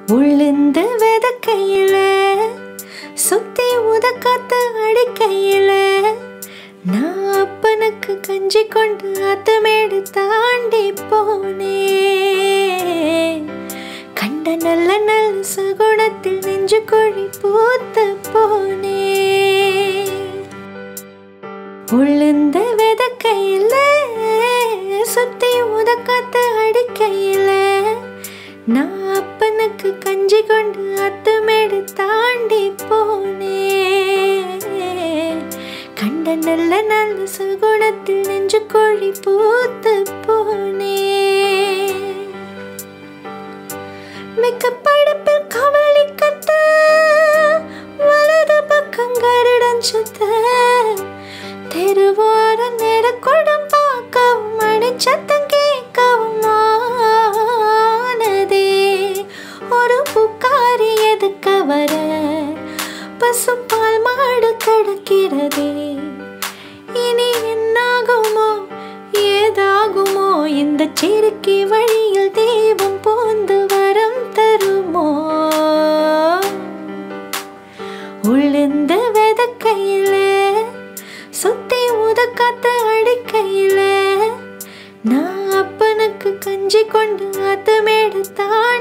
உளுந்து விதக்கையில சுத்தி உதக்காத்து அடிக்கையில நான் அப்பனுக்கு கஞ்சி கொண்டு அத்துமேடு தாண்டி போனே. கண்ட நல்ல நல்ல சகுனத்தில் நெஞ்சு கொழி பூத்து போனே. உளுந்த விதக்கையில சுத்தி உதக்காத்து அடிக்கையில நான் அப்பனுக்கு கஞ்சி கொண்டு அத்துமேடு தாண்டி போனே. கண்ட நல்ல நல்ல சகுனத்தில் நெஞ்சு கொழி பூத்து போனே. மிக்க படுப்பில் கவலி கத்த வலது பக்கம் கருடன் சுத்த தெருவோர நேர கொடம் பார்க்கவும் மணிச்சத்தம் கேட்கவும் ஆனதே. ஒரு புக்காரி எதுக்க வர பசுப்பால் மாடு கிடக்கிறதே. இனி என்னாகுமோ ஏதாகுமோ இந்த செருக்கி வழியில் தெய்வம் போந்து வரம் தருமோ. உளுந்த விதக்கையில சுத்தி உதக்காத்து அடிக்கையில நான் அப்பனுக்கு கஞ்சி கொண்டு அத்துமேடு